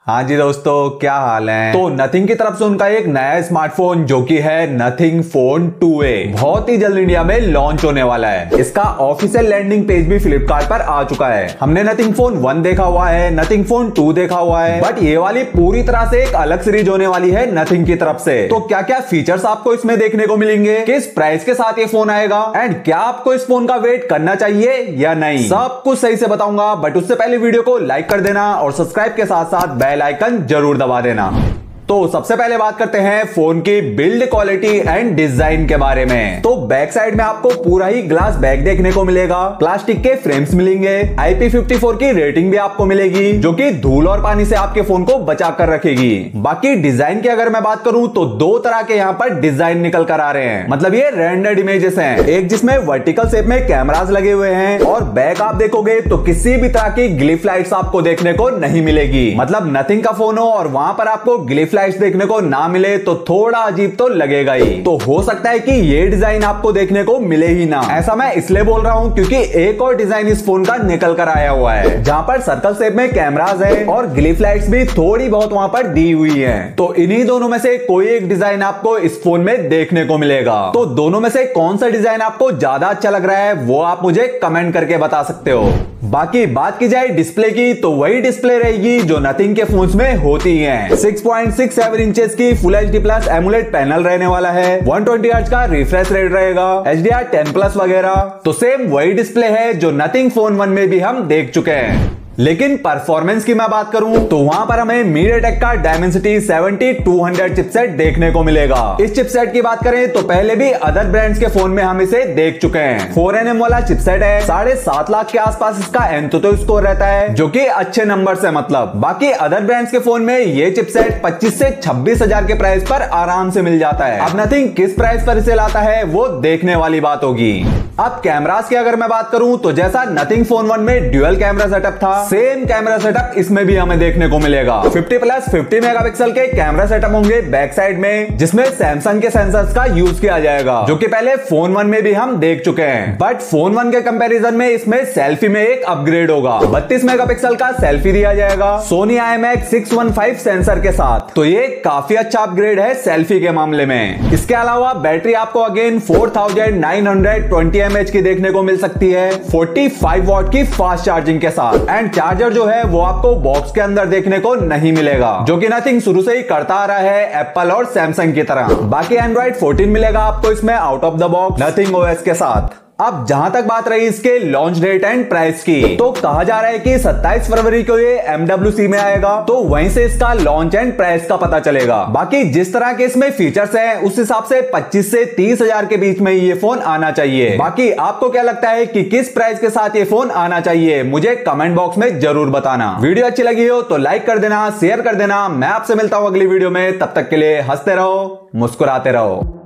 हाँ जी दोस्तों, क्या हाल है। तो नथिंग की तरफ से उनका एक नया स्मार्टफोन जो कि है नथिंग फोन 2A बहुत ही जल्द इंडिया में लॉन्च होने वाला है। इसका ऑफिशियल लैंडिंग पेज भी फ्लिपकार्ट पर आ चुका है। हमने नथिंग फोन 1 देखा हुआ है, नथिंग फोन 2 देखा हुआ है, बट ये वाली पूरी तरह से एक अलग सीरीज होने वाली है नथिंग की तरफ से। तो क्या क्या फीचर्स आपको इसमें देखने को मिलेंगे, किस प्राइस के साथ ये फोन आएगा एंड क्या आपको इस फोन का वेट करना चाहिए या नहीं, सब कुछ सही से बताऊंगा। बट उससे पहले वीडियो को लाइक कर देना और सब्सक्राइब के साथ साथ बेल आइकन जरूर दबा देना। तो सबसे पहले बात करते हैं फोन की बिल्ड क्वालिटी एंड डिजाइन के बारे में। तो बैक साइड में आपको पूरा ही ग्लास बैक देखने को मिलेगा, प्लास्टिक के फ्रेम्स मिलेंगे, IP54 की रेटिंग भी आपको मिलेगी जो कि धूल और पानी से आपके फोन को बचा कर रखेगी। बाकी डिजाइन की अगर मैं बात करूं तो दो तरह के यहाँ पर डिजाइन निकल कर आ रहे हैं, मतलब ये रेंडर्ड इमेजेस हैं। एक जिसमें वर्टिकल शेप में कैमरास लगे हुए हैं और बैक आप देखोगे तो किसी भी तरह की ग्लिफ लाइट्स आपको देखने को नहीं मिलेगी। मतलब नथिंग का फोन हो और वहां पर आपको ग्लिफ लाइट्स देखने को ना मिले तो थोड़ा अजीब तो लगेगा ही। तो हो सकता है कि ये डिजाइन आपको देखने को मिले ही ना। ऐसा मैं इसलिए बोल रहा हूं क्योंकि एक और डिजाइन इस फोन का निकल कर आया हुआ है जहां पर सर्कल शेप में कैमरास है और ग्लिफ लाइट्स भी थोड़ी बहुत वहां पर दी हुई है। तो इन्हीं दोनों में से कोई एक डिजाइन आपको इस फोन में देखने को मिलेगा। तो दोनों में से कौन सा डिजाइन आपको ज्यादा अच्छा लग रहा है वो आप मुझे कमेंट करके बता सकते हो। बाकी बात की जाए डिस्प्ले की तो वही डिस्प्ले रहेगी जो नथिंग के फोन्स में होती है। 6.67 इंचेस की full HD plus AMOLED panel रहने वाला है, 120 हर्ट्ज का रिफ्रेश रेट रहेगा, HDR10+ वगैरह। तो सेम वही डिस्प्ले है जो नथिंग फोन 1 में भी हम देख चुके हैं। लेकिन परफॉर्मेंस की मैं बात करूं तो वहां पर हमें MediaTek का Dimensity 7200 चिपसेट देखने को मिलेगा। इस चिपसेट की बात करें तो पहले भी अदर ब्रांड्स के फोन में हम इसे देख चुके हैं। 4nm वाला चिपसेट है, 7.5 लाख के आसपास इसका एंतुतो स्कोर रहता है जो कि अच्छे नंबर से मतलब। बाकी अदर ब्रांड्स के फोन में ये चिपसेट 25 से 26 हजार के प्राइस पर आराम से मिल जाता है। अब नथिंग किस प्राइस पर इसे लाता है वो देखने वाली बात होगी। अब कैमरास की अगर मैं बात करूं तो जैसा नथिंग फोन 1 में ड्यूअल कैमरा सेटअप था, सेम कैमरा सेटअप इसमें भी हमें देखने को मिलेगा। 50+ मेगापिक्सल के कैमरा सेटअप होंगे बैक साइड में, जिसमें सैमसंग के सेंसर्स का यूज किया जाएगा जो कि पहले फोन 1 में भी हम देख चुके हैं। बट फोन 1 के कंपैरिजन में इसमें सेल्फी में एक अपग्रेड होगा। 32 मेगापिक्सल का सेल्फी दिया जाएगा Sony IMX615 सेंसर के साथ। तो ये काफी अच्छा अपग्रेड है सेल्फी के मामले में। इसके अलावा बैटरी आपको अगेन 4920 mAh की देखने को मिल सकती है, 45 वॉट की फास्ट चार्जिंग के साथ। एंड चार्जर जो है वो आपको बॉक्स के अंदर देखने को नहीं मिलेगा जो कि नथिंग शुरू से ही करता आ रहा है एप्पल और सैमसंग की तरह। बाकी एंड्रॉइड 14 मिलेगा आपको इसमें out of the box Nothing OS के साथ। अब जहां तक बात रही इसके लॉन्च डेट एंड प्राइस की, तो कहा जा रहा है कि 27 फरवरी को ये MWC में आएगा, तो वहीं से इसका लॉन्च एंड प्राइस का पता चलेगा। बाकी जिस तरह के इसमें फीचर्स हैं उस हिसाब से 25 से 30 हजार के बीच में ये फोन आना चाहिए। बाकी आपको क्या लगता है कि किस प्राइस के साथ ये फोन आना चाहिए, मुझे कमेंट बॉक्स में जरूर बताना। वीडियो अच्छी लगी हो तो लाइक कर देना, शेयर कर देना। मैं आपसे मिलता हूं अगली वीडियो में, तब तक के लिए हंसते रहो, मुस्कुराते रहो।